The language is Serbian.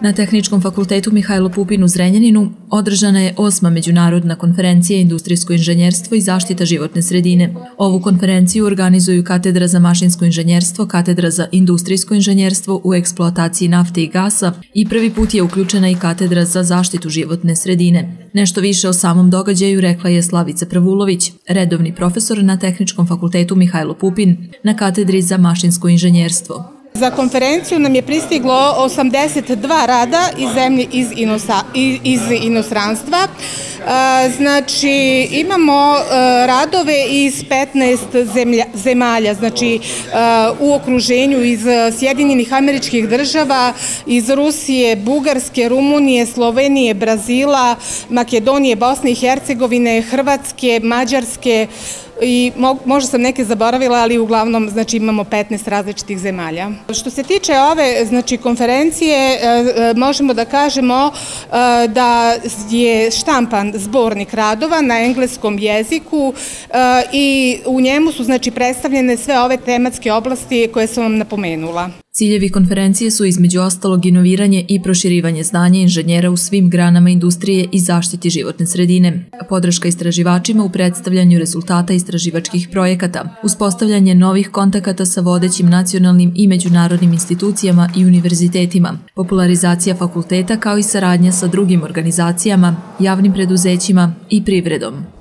Na Tehničkom fakultetu Mihajlo Pupin u Zrenjaninu održana je 8. međunarodna konferencija Industrijsko inženjerstvo i zaštita životne sredine. Ovu konferenciju organizuju Katedra za mašinsko inženjerstvo, Katedra za industrijsko inženjerstvo u eksploataciji nafte i gasa i prvi put je uključena i Katedra za zaštitu životne sredine. Nešto više o samom događaju rekla je Slavica Prvulović, redovni profesor na Tehničkom fakultetu Mihajlo Pupin na Katedri za mašinsko inženjerstvo. Za konferenciju nam je pristiglo 82 rada iz inostranstva. Znači, imamo radove iz 15 zemalja, znači u okruženju iz Sjedinjenih Američkih Država, iz Rusije, Bugarske, Rumunije, Slovenije, Brazila, Makedonije, Bosne i Hercegovine, Hrvatske, Mađarske, i možda sam neke zaboravila, ali uglavnom znači imamo 15 različitih zemalja. Što se tiče ove znači konferencije, možemo da kažemo da je štampan zbornik radova na engleskom jeziku i u njemu su znači predstavljene sve ove tematske oblasti koje sam vam napomenula. Ciljevi konferencije su između ostalog inoviranje i proširivanje znanja inženjera u svim granama industrije i zaštiti životne sredine, podrška istraživačima u predstavljanju rezultata istraživačkih projekata, uspostavljanje novih kontakata sa vodećim nacionalnim i međunarodnim institucijama i univerzitetima, popularizacija fakulteta kao i saradnja sa drugim organizacijama, javnim preduzećima i privredom.